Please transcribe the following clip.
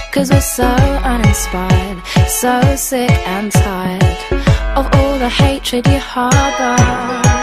'Cause we're so uninspired, so sick and tired of all the hatred you harbor.